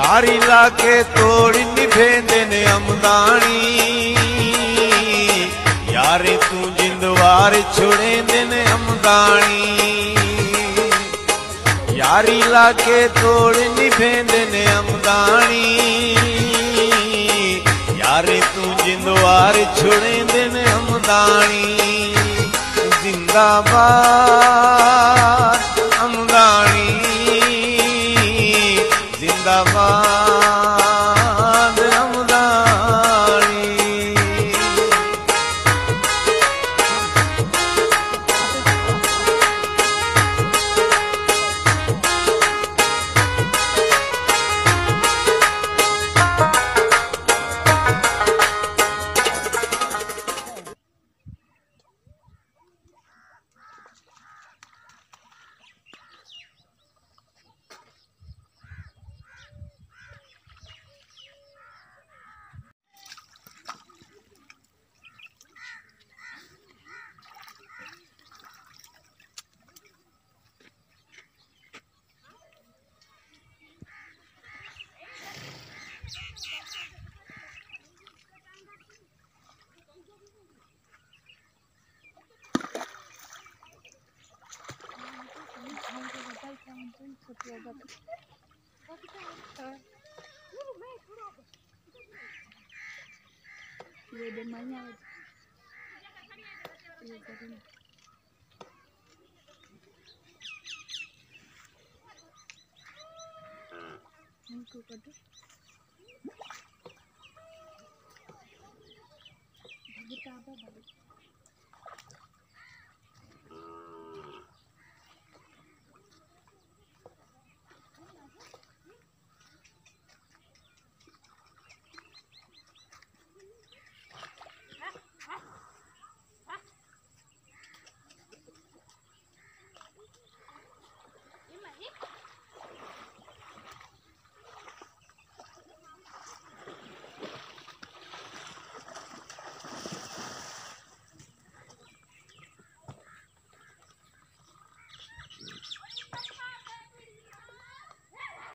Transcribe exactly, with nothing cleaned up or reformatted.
यारी लाके तोड़ निभेंदे ने अमदानी यारे तू जिंदवार छोड़ेंदे ने अमदानी यारी लाके तोड़ निभेंदे ने अमदानी यारे तू जिंदवार छोड़ेंदे ने अमदानी जिंदाबाद अमदानी जिंदाबाद अमदानी। ये demanya ये करें इनको कटो भागी का बाबा